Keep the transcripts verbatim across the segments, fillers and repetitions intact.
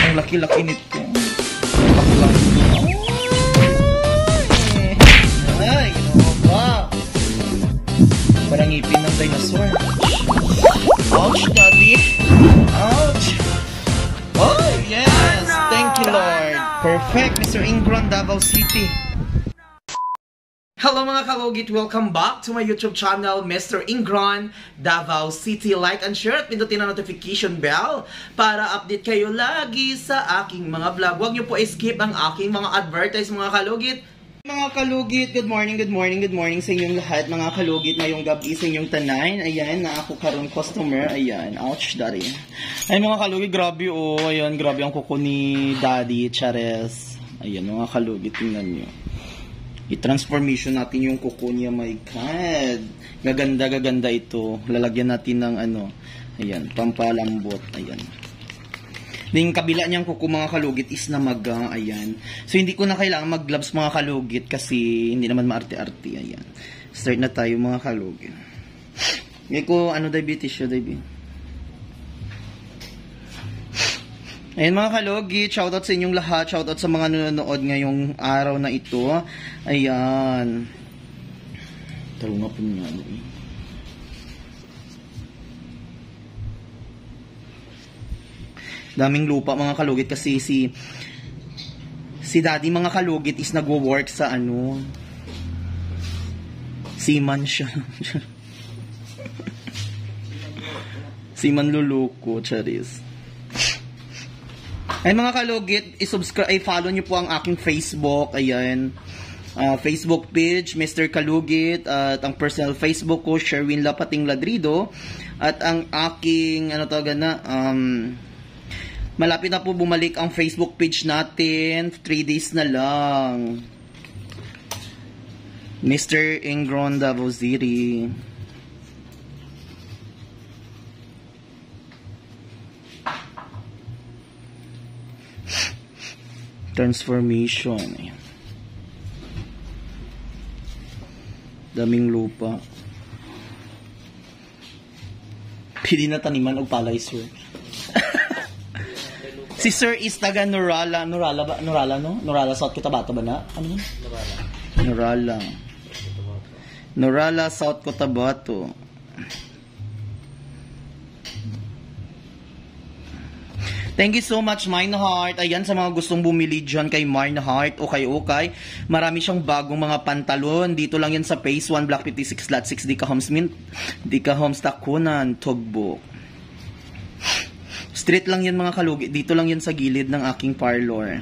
Ang laki-laki nito. Baklang. Ay, ginawa ba? Parang ngipin ng dinosaur. Ouch, daddy. Ouch. Oh, yes. Thank you, Lord. Perfect, Mister Ingrown, Davao City. Hello mga kalugit! Welcome back to my YouTube channel, Mister Ingrown, Davao City. Like and share at pindutin ang notification bell para update kayo lagi sa aking mga vlog. Huwag niyo po skip ang aking mga advertise mga kalugit. Mga kalugit, good morning, good morning, good morning sa inyong lahat. Mga kalugit, ngayong gabi sa inyong tanayin. Ayan, na ako karon customer. Ayan, ouch, daddy. Ay mga kalugit, grabe oh. Ayan, grabe ang kuko ni daddy, Chares. Ayan, mga kalugit, tingnan nyo. I-transformation natin yung kuko niya, my God. Gaganda, gaganda ito. Lalagyan natin ng ano, ayan, pampalambot, ayan. Yung kabila niyang kuko, mga kalugit, is na maga, ayan. So, hindi ko na kailangan mag-gloves, mga kalugit, kasi hindi naman maarte-arte, ayan. Start na tayo, mga kalugit. May ko, ano, diabetes siya, diabetes. Ayan mga kalugit, shoutout sa inyong lahat, shoutout sa mga nanonood ngayong araw na ito. Ayan. Taro nga po niya. Daming lupa mga kalugit kasi si si daddy mga kalugit is nagwo-work sa ano, seaman siya. Seaman luluko, charis. Ay mga kalugit, i-subscribe, i-follow niyo po ang aking Facebook, ayan. Uh, Facebook page, Mister Kalugit, at ang personal Facebook ko, Sherwin Lapating Ladrido, at ang aking, ano tawag na, um, malapit na po bumalik ang Facebook page natin, three days na lang. Mister Ingrown, Davao City. Transformation. Daming lupa. Pili na taniman o palay, sir. Si sir is taga Norala. Norala ba? Norala, no? Norala, South Cotabato ba na? Ano yun? Norala. Norala. Norala, South Cotabato. Thank you so much, Mine Heart. Ayan, sa mga gustong bumili dyan kay Mine Heart o kay Okay, marami siyang bagong mga pantalon. Dito lang yan sa Phase one, Block fifty-six, Lot six, Dika Homes Mint, Dika Homes Takunan, Tugbo. Street lang yan mga kalugit. Dito lang yan sa gilid ng aking parlor.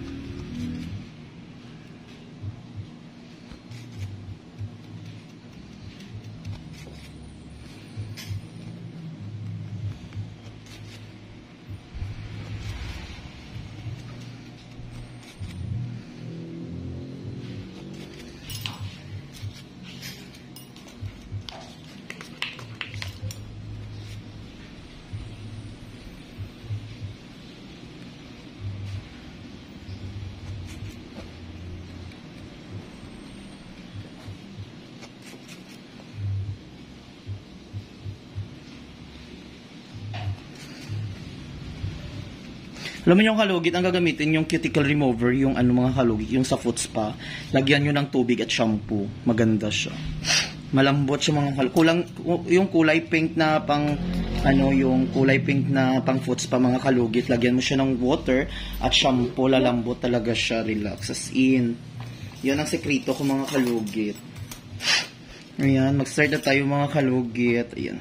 Alam mo yung kalugit, ang gagamitin yung cuticle remover, yung ano mga kalugit, yung sa foot spa. Lagyan nyo ng tubig at shampoo. Maganda siya. Malambot siya mga kalugit. Kulang, yung kulay pink na pang, ano, yung kulay pink na pang foot spa mga kalugit. Lagyan mo siya ng water at shampoo. Lalambot talaga siya. Relax. As in. Yan ang sekreto ko mga kalugit. Ayan, mag-start na tayo mga kalugit. Ayan.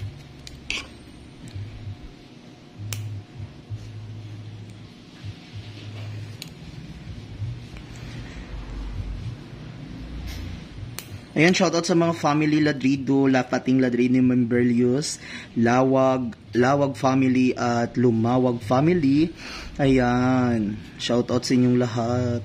Ayan, shoutout sa mga family Ladrido, Lapating Ladrido, Memberlius, Lawag, Lawag family at Lumawag family. Ayan, shoutout sa inyong lahat.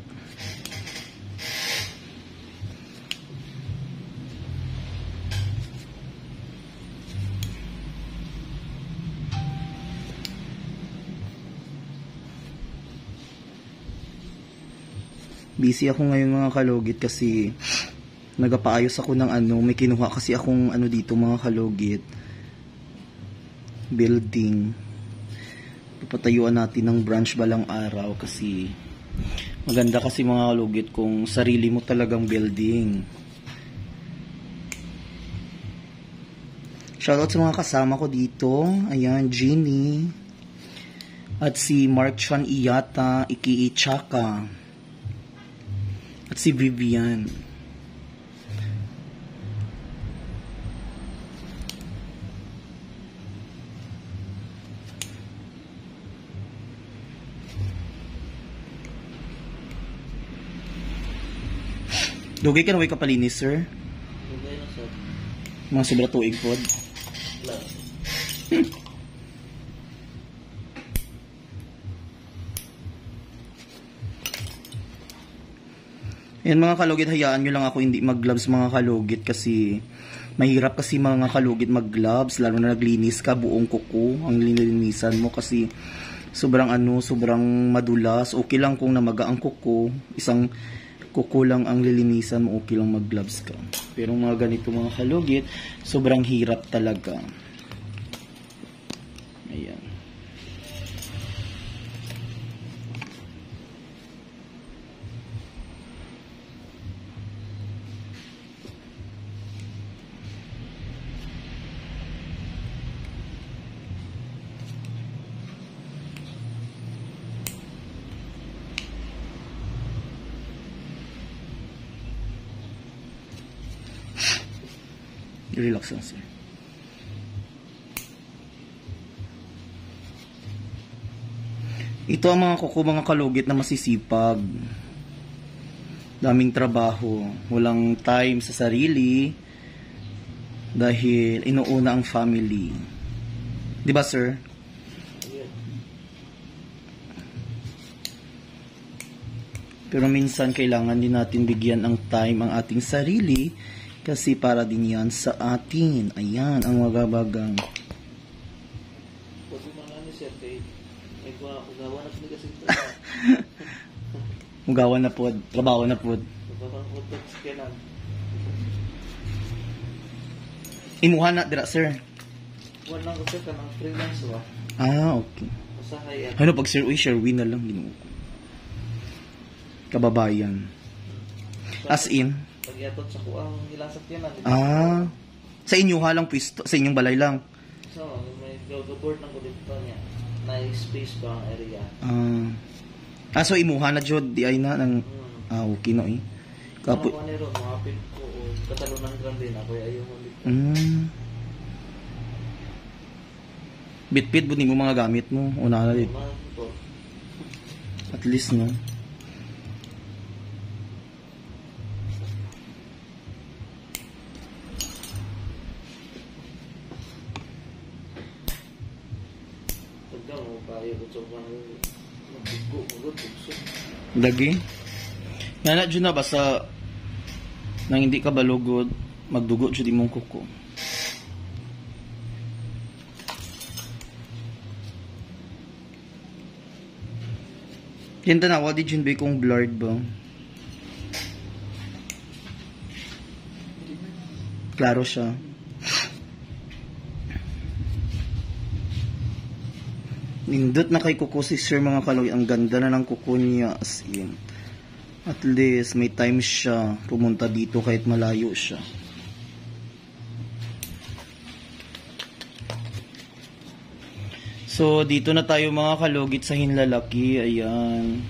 Busy ako ngayon mga kalugit kasi nagapaayos ako ng ano, may kinuha kasi akong ano dito mga kalugit, building. Papatayuan natin ng branch balang araw kasi maganda kasi mga kalugit kung sarili mo talagang building. Shoutout sa mga kasama ko dito. Ayan, Jeannie. At si Mark Chan Iyata, Iki Ichaka. At si Vivian. Dugay ka na way kapalinis, sir? Dugay na, sir. Mga sobra tuig pod. Wala. Yan mga kalugit, hayaan nyo lang ako hindi mag-gloves mga kalugit kasi mahirap kasi mga kalugit mag-gloves lalo na naglinis ka buong kuko ang linilinisan mo kasi sobrang ano, sobrang madulas. Okay lang kung namaga ang kuko, isang kuko lang ang lilinisan mo, okay lang mag-gloves ka. Pero mga ganito mga kalugit, sobrang hirap talaga. Ayan. Relax lang, sir. Ito ang mga kuko mga kalugit na masisipag. Daming trabaho. Walang time sa sarili dahil inuuna ang family. Di ba, sir? Pero minsan kailangan din natin bigyan ng time ang ating sarili kasi para din yan sa atin. Ayan, ang magabagang. Pwede mga ano siya, kay may ugawa na sila kasi Ugawan na po, trabaho na po. Pagkakang scanan. Imuha na, dira, sir. Wala lang ko siya ka ng freelance ba? Ah, okay. Masahay at Ano, pag sir, uy, Sherwin na lang. Ginuo ko. Kababayan. As in? pagyatot sa kuang ilang sakyanan. Ah, sa inyo ha lang pwesto, sa inyong balay lang. So, may go-board ng dito niya. Na space ba ang area? Ah, ah so imuha na jud di ay na ng Hmm. ah okay no eh. Kapo. Ano manero, mapit ko o katalunan grande na kaya ayaw mo dito. Mm. Bit-bit bud mo mga gamit mo una na dit. At least no. Lagi. Nana dyan na basta nang hindi ka balugod, magdugo dyan imong kuko. Yan tanawa di dyan ba kung blurred ba? Klaro siya. Nindot na kay kuko si sir mga kaloy. Ang ganda na ng kuko niya. As in. At least may time siya pumunta dito kahit malayo siya. So dito na tayo mga kalugit sa hinlalaki. Ayan.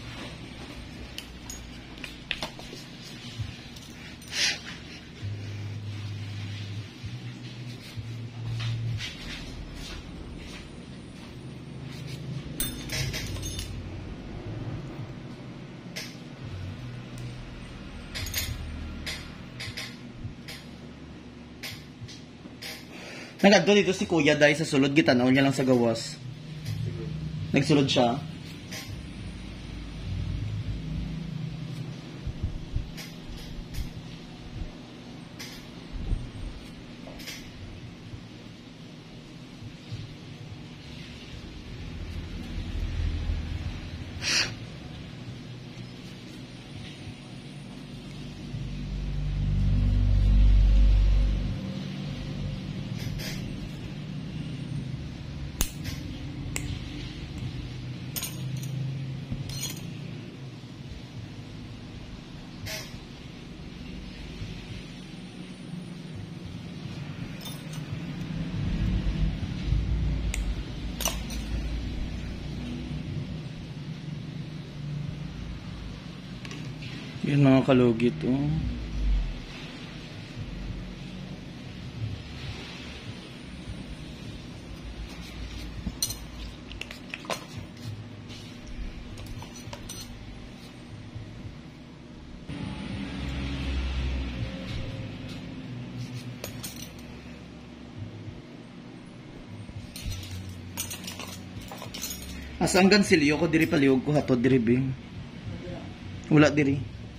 Nagadto dito si Kuya dahil sa sulod gitanaw niya lang sa gawas. Nagsulod siya. Yun mga kalugit, oh. Asang gansilyo ko diri palihog ko hatod diri bing. Wala diri.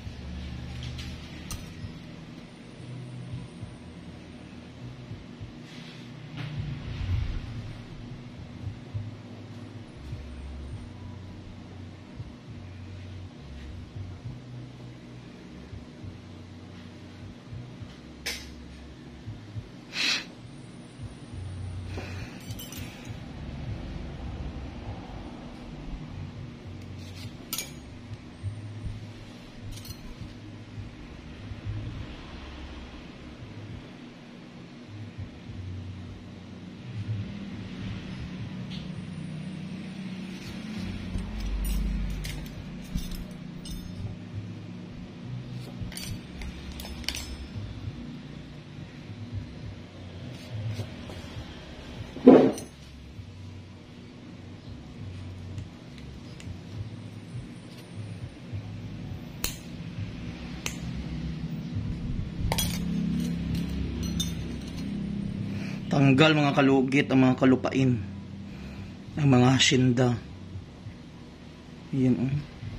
Tanggal mga kalugit ang mga kalupain, ang mga hasyenda. Yan, oh.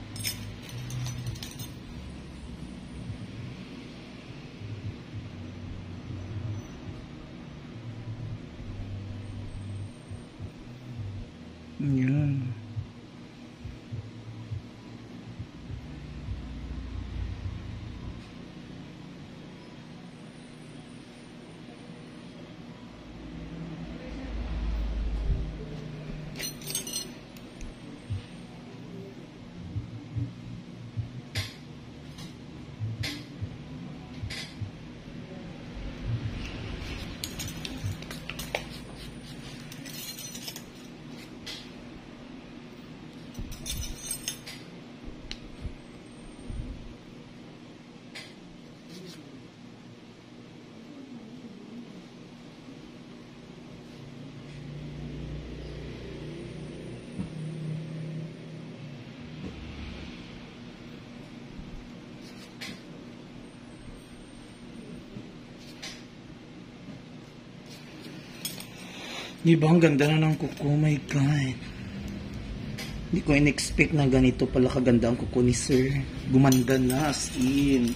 Yan. Diba ang ganda na ng kuko, my God. Hindi ko in-expect na ganito pala kaganda ang kuko ni sir. Gumanda na as in.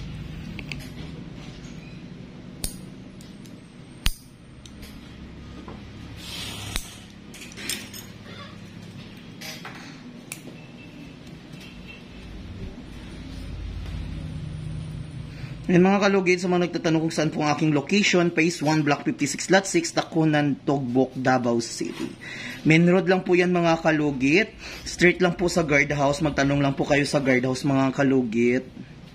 Yan mga kalugid, sa mga nagtatanong kung saan po ang aking location, Phase one, Block fifty-six, Lot six, Takunan, Togbok, Davao City. Main road lang po yan mga kalugit. Straight lang po sa guardhouse. Magtanong lang po kayo sa guardhouse mga kalugit.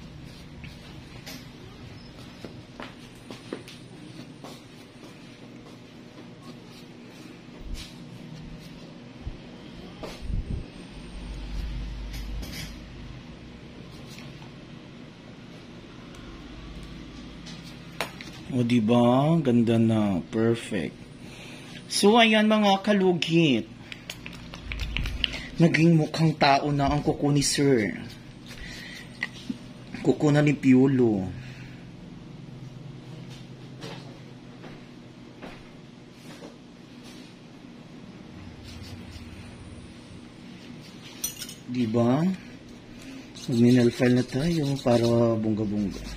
O diba? Ganda na. Perfect. So ayan mga kalugit. Naging mukhang tao na ang kuko ni sir. Kuko na ni Piolo. Diba? Mag-mineral file na tayo para bunga-bunga.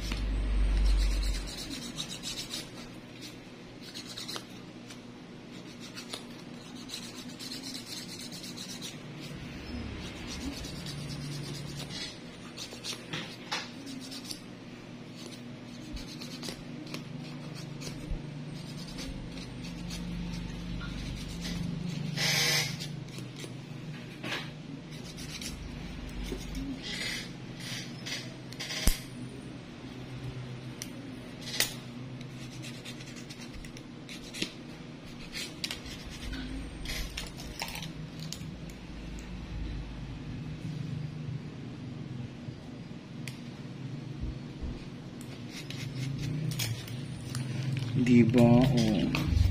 diba? Oh.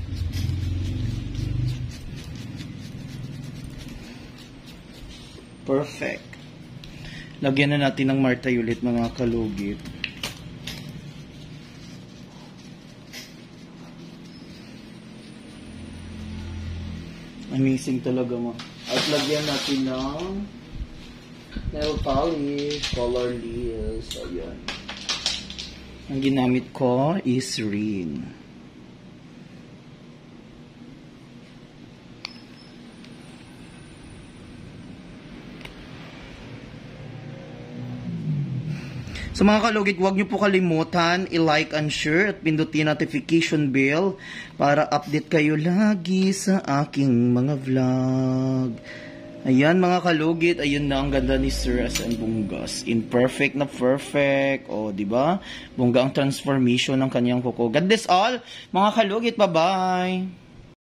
Perfect. Lagyan na natin ng martay ulit mga kalugit. Amazing talaga mo. At lagyan natin ng nail polish, color list. Ayan. Ang ginamit ko is rin. So mga kalugit, huwag niyo po kalimutan i-like and share at pindutin notification bell para update kayo lagi sa aking mga vlog. Ayan mga kalugit, ayun na ang ganda ni Sir S and Bunggas. In perfect na perfect. O, di ba? Bungga ang transformation ng kanyang kuko. God bless all. Mga kalugit, bye-bye.